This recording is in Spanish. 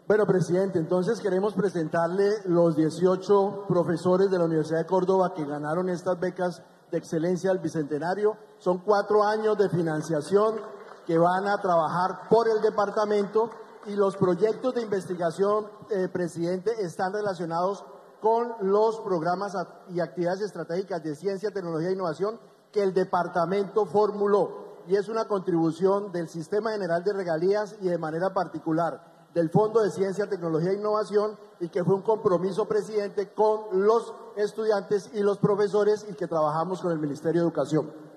Bueno, presidente, entonces queremos presentarle los 18 profesores de la Universidad de Córdoba que ganaron estas becas de excelencia al Bicentenario. Son 4 años de financiación que van a trabajar por el departamento y los proyectos de investigación, presidente, están relacionados con los programas y actividades estratégicas de ciencia, tecnología e innovación que el departamento formuló. Y es una contribución del Sistema General de Regalías y de manera particular del Fondo de Ciencia, Tecnología e Innovación, y que fue un compromiso, presidente, con los estudiantes y los profesores y que trabajamos con el Ministerio de Educación.